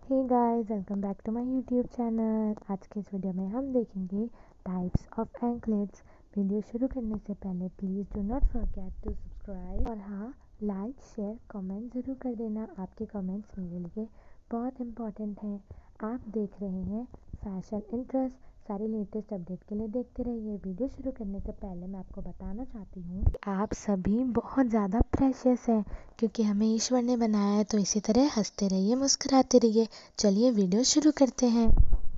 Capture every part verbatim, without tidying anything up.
Hey guys, welcome back to my YouTube channel. आज के इस वीडियो में हम देखेंगे टाइप्स ऑफ एंकलेट्स। वीडियो शुरू करने से पहले please do not forget to subscribe और हाँ, लाइक शेयर कमेंट ज़रूर कर देना। आपके कमेंट्स मेरे लिए बहुत इंपॉर्टेंट हैं। आप देख रहे हैं फैशन इंटरेस्ट। सारी लेटेस्ट अपडेट के लिए देखते रहिए। वीडियो शुरू करने से पहले मैं आपको बताना चाहती हूँ कि आप सभी बहुत ज़्यादा प्रेशियस हैं, क्योंकि हमें ईश्वर ने बनाया है। तो इसी तरह हंसते रहिए, मुस्कुराते रहिए। चलिए वीडियो शुरू करते हैं।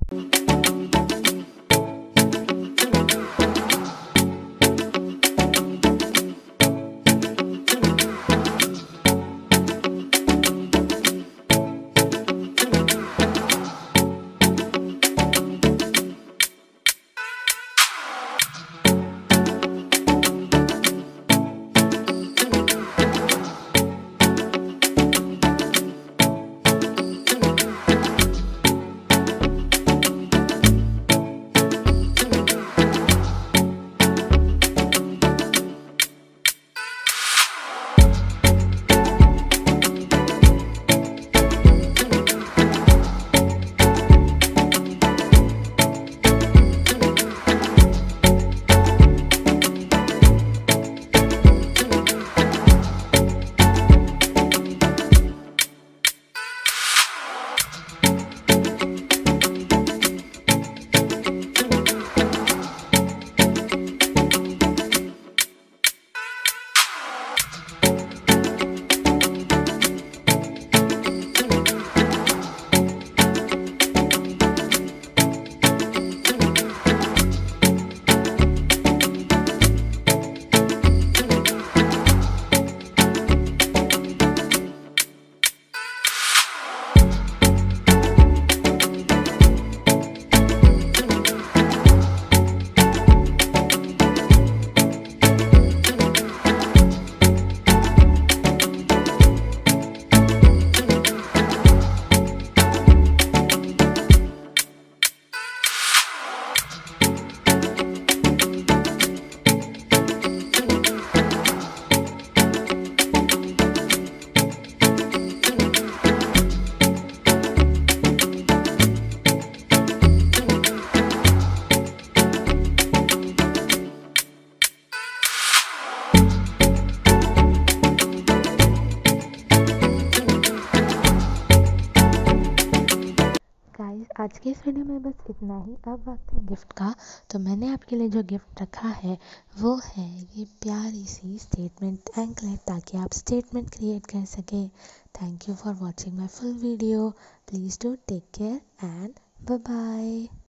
गाइस, आज के इस वीडियो में बस इतना ही। अब वक्त है गिफ्ट का। तो मैंने आपके लिए जो गिफ्ट रखा है वो है ये प्यारी सी स्टेटमेंट एंकलेट, ताकि आप स्टेटमेंट क्रिएट कर सकें। Thank you for watching my full video. Please do take care and bye bye.